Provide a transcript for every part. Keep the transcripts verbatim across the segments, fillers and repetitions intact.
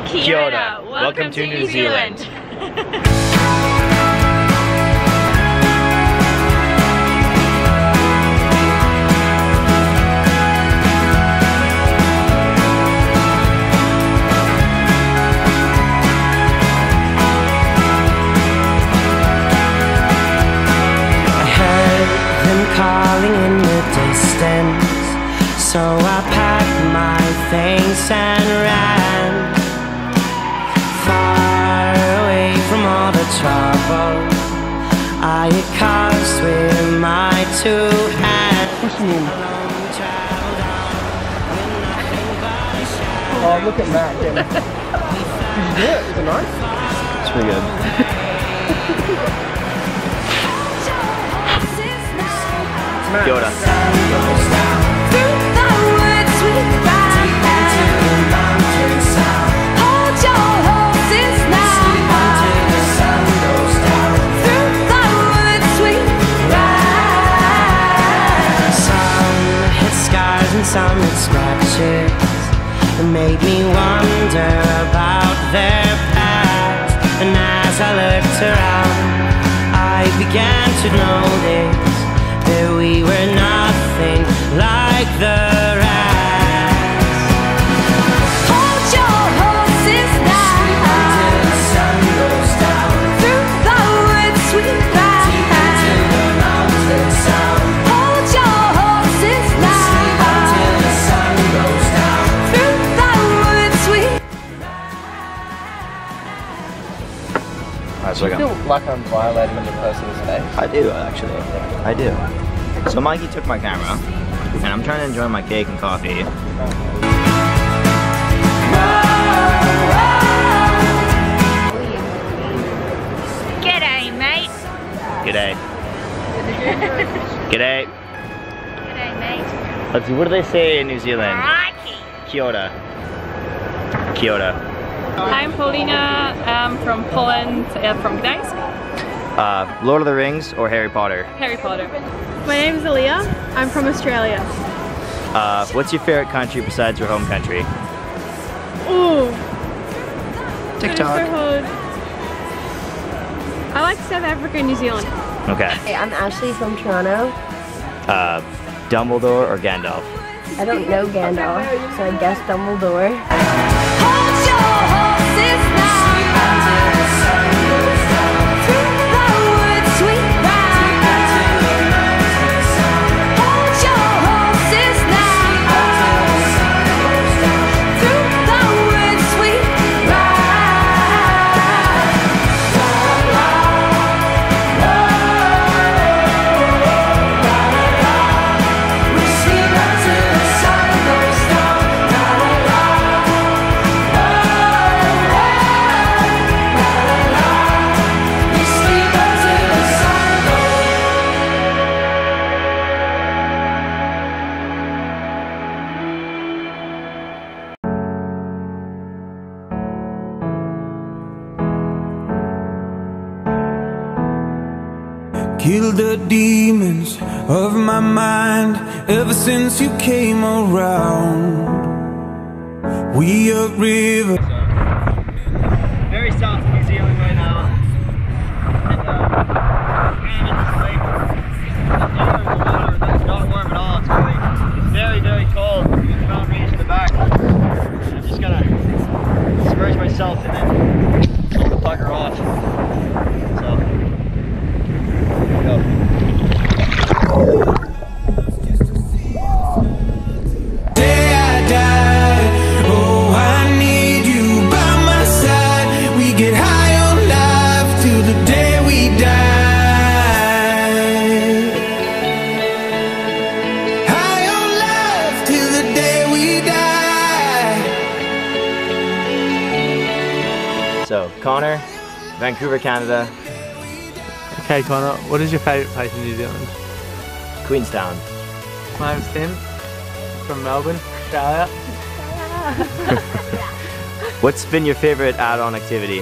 Kia, Kia ora. ora. Welcome, Welcome to, to New New Zealand. Zealand. Calling in the distance, so I packed my things and ran far away from all the trouble I had caused with my two hands. Pushing him. Oh, look at Matt. Did you do it? Is it nice? It's pretty good. Kia ora. Some with scratches that made me wonder about their past. And as I looked around, I began to notice that we were nothing like the rest. Hold your horses now, until the sun goes down. Through the woods we ride, deep into the mountain sound. Hold your horses now, So I feel like I'm violating the person's space. I do, actually. I do. So Mikey took my camera, and I'm trying to enjoy my cake and coffee. G'day, mate. G'day. G'day. G'day, mate. Let's see, what do they say in New Zealand? Crikey. Kia ora. Kia ora. I'm Paulina, I'm from Poland, uh, from Gdańsk. Uh, Lord of the Rings or Harry Potter? Harry Potter. My name's Aaliyah. I'm from Australia. Uh, what's your favorite country besides your home country? Ooh. TikTok. I like South Africa and New Zealand. Okay. Hey, I'm Ashley from Toronto. Uh, Dumbledore or Gandalf? I don't know Gandalf, so I guess Dumbledore. Kill the demons of my mind ever since you came around. We upriver. Very south of New Zealand right now. And uh, kind of in this lake. The water that's not warm at all. It's really very, very cold. There's a mountain range in the back. And I'm just gonna submerge myself and then pull the bugger off. So. Go. Day I die, oh I need you by my side. We get high on life till the day we die. High on life till the day we die. So Connor, Vancouver, Canada. Okay, Connor, what is your favourite place in New Zealand? Queenstown. My name's Tim, from Melbourne, Australia. What's been your favourite add-on activity?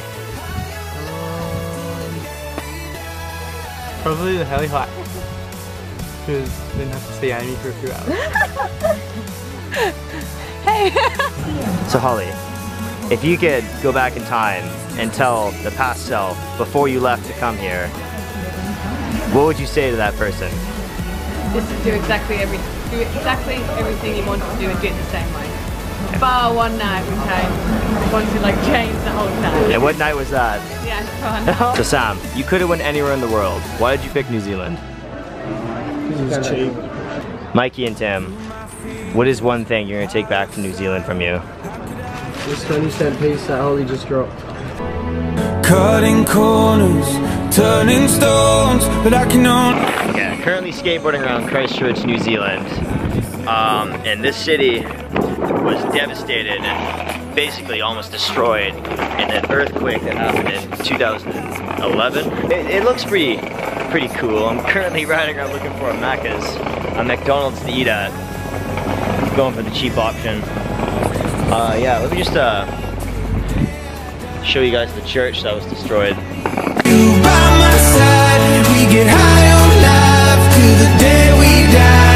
Um, probably the heli hike, because I didn't have to see Amy for a few hours. So Holly, If you could go back in time and tell the past self before you left to come here, what would you say to that person? Just to do exactly every, do exactly everything you wanted to do and do it the same way. Bar one night we came, wanted to like change the whole time. And what night was that? Yeah, it's fun. So Sam, you could have went anywhere in the world. Why did you pick New Zealand? It's cheap. Mikey and Tim, what is one thing you're gonna take back from New Zealand from you? This twenty cent piece that Holly just dropped. Cutting corners, turning stones, but I can only... Yeah, currently skateboarding around Christchurch, New Zealand. Um, and this city was devastated and basically almost destroyed in an earthquake that happened in two thousand eleven. It, it looks pretty, pretty cool. I'm currently riding around looking for a Macca's, a McDonald's to eat at. Going for the cheap option. Uh, yeah, let me just uh, show you guys the church that was destroyed. You by my side, we get high on life till the day we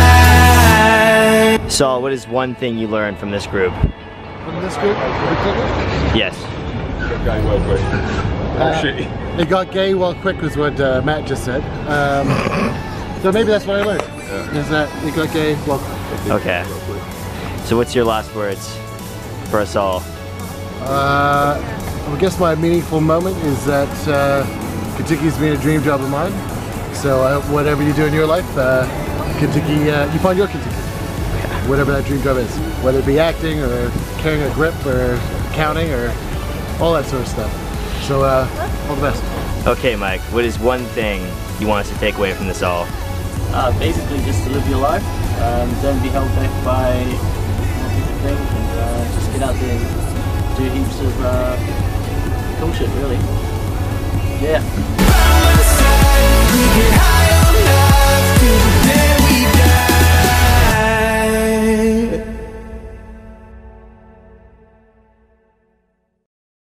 die. Saul, what is one thing you learned from this group? From this group? Yes. Going well quick. Uh, it got gay well quick was what uh, Matt just said. Um, so maybe that's what I learned. Yeah. Is that it got gay well quick. Okay. So what's your last words for us all? Uh, I guess my meaningful moment is that uh, Kentucky's been a dream job of mine. So I hope whatever you do in your life, uh, Kentucky, uh, you find your Kentucky. Whatever that dream job is. Whether it be acting or carrying a grip or counting or all that sort of stuff. So uh, all the best. Okay, Mike, what is one thing you want us to take away from this all? Uh, basically just to live your life. Um, don't be held back by what people think, and uh, just get out there and do heaps of uh, bullshit, really. Yeah.